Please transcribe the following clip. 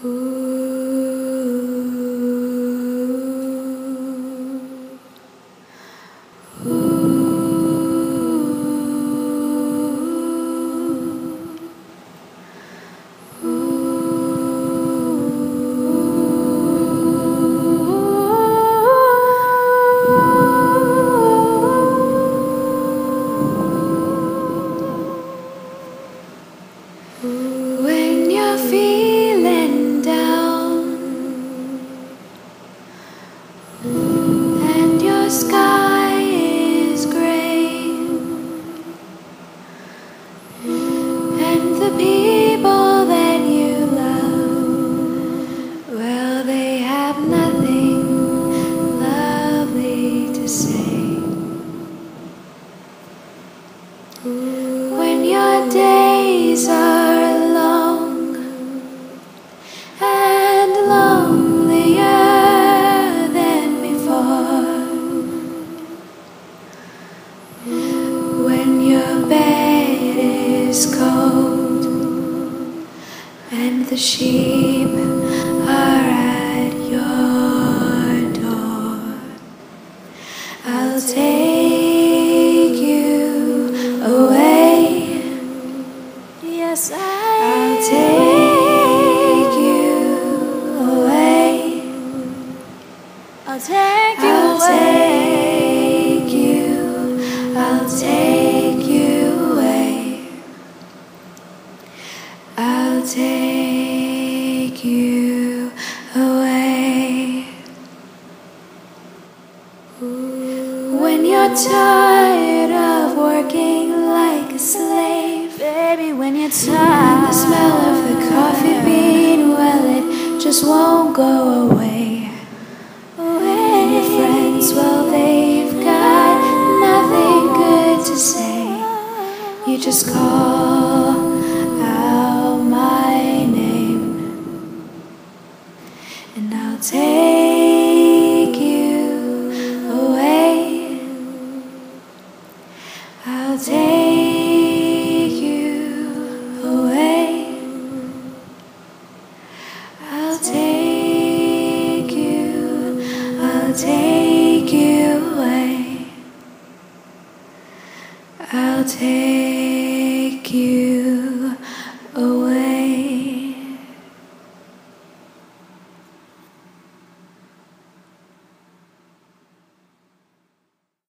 When you're feeling down and your sky is gray and the people that you love, well, they have nothing lovely to say. When your days are long and lonelier than before, when your bed is cold and the sheep are at your door, I'll take you away. Yes, I'll take you away. I'll take you away. I'll take you away. I'll take you away. When you're tired of working like a slave, baby, when you're tired, the smell of the coffee bean, well, it just won't go away. And your friends, well, they've got nothing good to say. You just call out my name, and I'll take you away. I'll take you away. I'll take you. I'll take you away. I'll take you